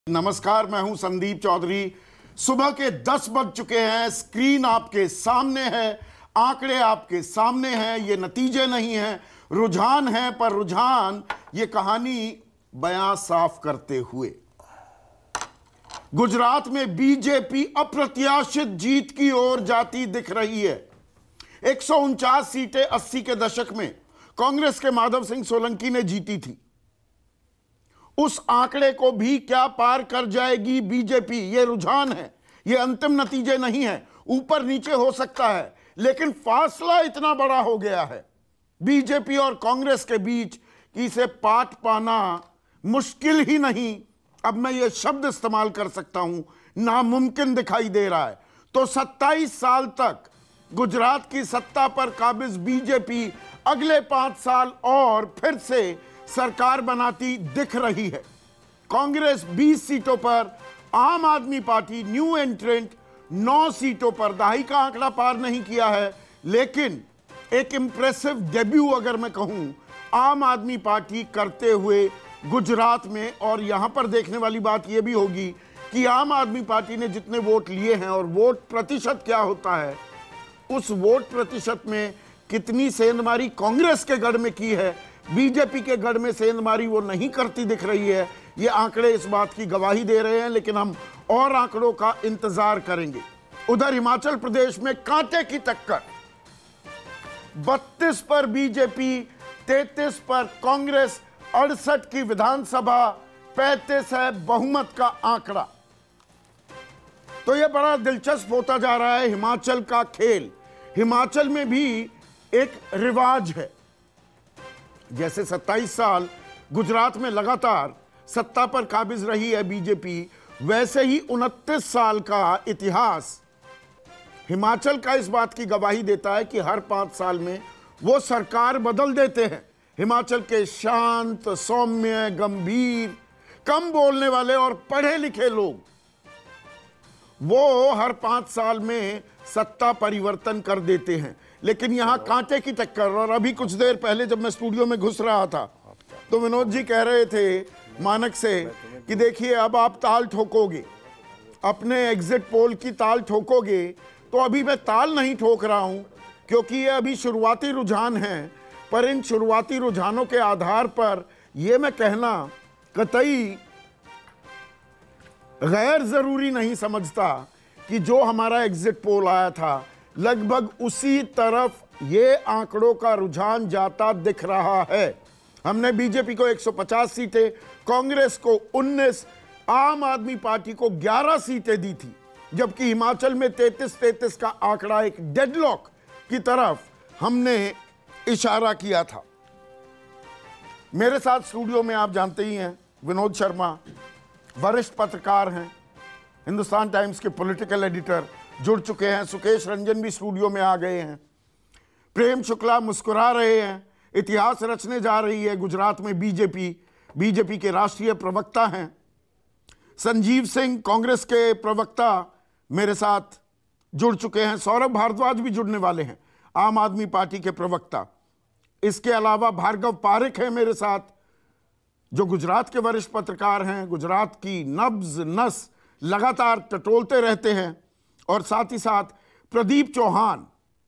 नमस्कार, मैं हूं संदीप चौधरी। सुबह के 10 बज चुके हैं। स्क्रीन आपके सामने है, आंकड़े आपके सामने हैं। ये नतीजे नहीं हैं, रुझान है, पर रुझान ये कहानी बयां साफ करते हुए। गुजरात में बीजेपी अप्रत्याशित जीत की ओर जाती दिख रही है। 149 सीटें 80 के दशक में कांग्रेस के माधव सिंह सोलंकी ने जीती थी। उस आंकड़े को भी क्या पार कर जाएगी बीजेपी? ये रुझान है, ये अंतिम नतीजे नहीं है। ऊपर नीचे हो सकता है, लेकिन फासला इतना बड़ा हो गया है बीजेपी और कांग्रेस के बीच कि इसे पाट पाना मुश्किल ही नहीं, अब मैं ये शब्द इस्तेमाल कर सकता हूं, नामुमकिन दिखाई दे रहा है। तो 27 साल तक गुजरात की सत्ता पर काबिज बीजेपी अगले 5 साल और फिर से सरकार बनाती दिख रही है। कांग्रेस 20 सीटों पर, आम आदमी पार्टी न्यू एंट्रेंट 9 सीटों पर। दहाई का आंकड़ा पार नहीं किया है, लेकिन एक इंप्रेसिव डेब्यू अगर मैं कहूं आम आदमी पार्टी करते हुए गुजरात में। और यहां पर देखने वाली बात यह भी होगी कि आम आदमी पार्टी ने जितने वोट लिए हैं और वोट प्रतिशत क्या होता है, उस वोट प्रतिशत में कितनी सेंधमारी कांग्रेस के गढ़ में की है, बीजेपी के गढ़ में सेंधमारी वो नहीं करती दिख रही है। ये आंकड़े इस बात की गवाही दे रहे हैं, लेकिन हम और आंकड़ों का इंतजार करेंगे। उधर हिमाचल प्रदेश में कांटे की टक्कर, 32 पर बीजेपी, 33 पर कांग्रेस, 68 की विधानसभा, 35 है बहुमत का आंकड़ा। तो यह बड़ा दिलचस्प होता जा रहा है हिमाचल का खेल। हिमाचल में भी एक रिवाज है। जैसे 27 साल गुजरात में लगातार सत्ता पर काबिज रही है बीजेपी, वैसे ही 29 साल का इतिहास हिमाचल का इस बात की गवाही देता है कि हर 5 साल में वो सरकार बदल देते हैं। हिमाचल के शांत, सौम्य, गंभीर, कम बोलने वाले और पढ़े लिखे लोग वो हर 5 साल में सत्ता परिवर्तन कर देते हैं। लेकिन यहां कांटे की टक्कर। और अभी कुछ देर पहले जब मैं स्टूडियो में घुस रहा था तो विनोद जी कह रहे थे मानक से कि देखिए अब आप ताल ठोकोगे, अपने एग्जिट पोल की ताल ठोकोगे। तो अभी मैं ताल नहीं ठोक रहा हूं, क्योंकि ये अभी शुरुआती रुझान हैं। पर इन शुरुआती रुझानों के आधार पर यह मैं कहना कतई गैर जरूरी नहीं समझता कि जो हमारा एग्जिट पोल आया था लगभग उसी तरफ ये आंकड़ों का रुझान जाता दिख रहा है। हमने बीजेपी को 150 सीटें, कांग्रेस को 19, आम आदमी पार्टी को 11 सीटें दी थी, जबकि हिमाचल में 33 का आंकड़ा एक डेडलॉक की तरफ हमने इशारा किया था। मेरे साथ स्टूडियो में आप जानते ही हैं विनोद शर्मा, वरिष्ठ पत्रकार हैं, हिंदुस्तान टाइम्स के पॉलिटिकल एडिटर जुड़ चुके हैं। सुकेश रंजन भी स्टूडियो में आ गए हैं। प्रेम शुक्ला मुस्कुरा रहे हैं। इतिहास रचने जा रही है गुजरात में बीजेपी के राष्ट्रीय प्रवक्ता हैं संजीव सिंह, कांग्रेस के प्रवक्ता मेरे साथ जुड़ चुके हैं। सौरभ भारद्वाज भी जुड़ने वाले हैं, आम आदमी पार्टी के प्रवक्ता। इसके अलावा भार्गव पारिक है मेरे साथ, जो गुजरात के वरिष्ठ पत्रकार हैं, गुजरात की नब्ज नस लगातार टटोलते रहते हैं। और साथ ही साथ प्रदीप चौहान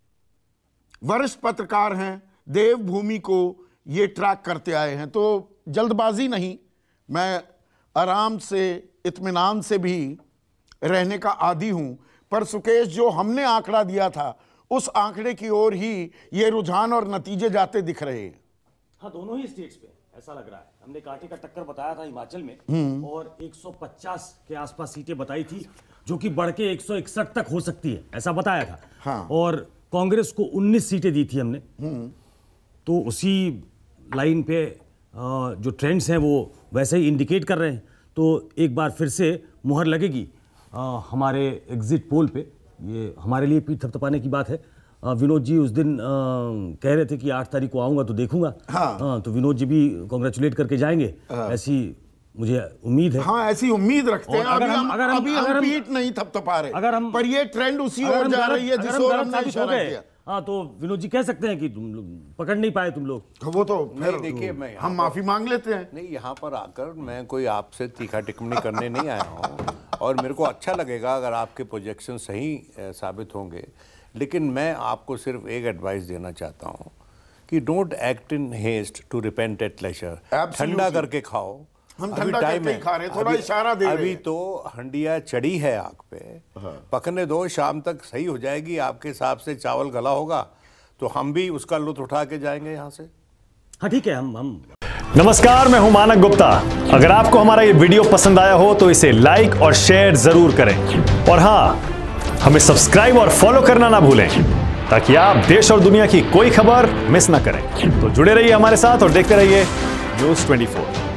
वरिष्ठ पत्रकार हैं, देवभूमि को ये ट्रैक करते आए हैं। तो जल्दबाजी नहीं, मैं आराम से, इत्मीनान से भी रहने का आदी हूं। पर सुकेश, जो हमने आंकड़ा दिया था उस आंकड़े की ओर ही ये रुझान और नतीजे जाते दिख रहे हैं। हाँ, दोनों ही स्टेट्स पे ऐसा लग रहा है। हमने कांटे का टक्कर बताया था हिमाचल में, और 150 के आसपास सीटें बताई थी, जो कि बढ़ के 161 तक हो सकती है, ऐसा बताया था। हाँ। और कांग्रेस को 19 सीटें दी थी हमने। तो उसी लाइन पे जो ट्रेंड्स हैं वो वैसे ही इंडिकेट कर रहे हैं। तो एक बार फिर से मुहर लगेगी हमारे एग्जिट पोल पे। ये हमारे लिए पीठ थपथपाने की बात है। विनोद जी उस दिन कह रहे थे कि 8 तारीख को आऊंगा तो देखूंगा। हाँ। तो विनोद जी भी कांग्रेचुलेट करके जाएंगे, ऐसी मुझे उम्मीद है। हाँ, ऐसी उम्मीद रखते हैं। अगर हम पीठ नहीं थपथपा रहे, अगर हम पर ये ट्रेंड उसी ओर जा रही है जिस ओर हमने इशारा किया। हाँ तो विनोद जी कह सकते हैं कि तुम लोग पकड़ नहीं पाए तुम लोग। वो तो नहीं, देखिए मैं हम माफी मांग लेते हैं। नहीं, यहाँ पर आकर मैं कोई आपसे तीखा टिप्पणी करने नहीं आया हूँ, और मेरे को अच्छा लगेगा अगर आपके प्रोजेक्शन सही साबित होंगे, लेकिन मैं आपको सिर्फ एक एडवाइस देना चाहता हूँ कि don't act in haste to repent at leisure. ठंडा करके खाओ, हम ठंडा करके ही खा रहे हैं, थोड़ा इशारा दे रहे हैं। अभी तो हंडिया चढ़ी है आग पे, पकने दो, शाम तक सही हो जाएगी। आपके हिसाब से चावल गला होगा तो हम भी उसका लुत्फ उठा के जाएंगे यहाँ से। हाँ ठीक है, हम नमस्कार, मैं हूं मानक गुप्ता। अगर आपको हमारा ये वीडियो पसंद आया हो तो इसे लाइक और शेयर जरूर करें, और हाँ, हमें सब्सक्राइब और फॉलो करना ना भूलें ताकि आप देश और दुनिया की कोई खबर मिस ना करें। तो जुड़े रहिए हमारे साथ और देखते रहिए न्यूज़ 24।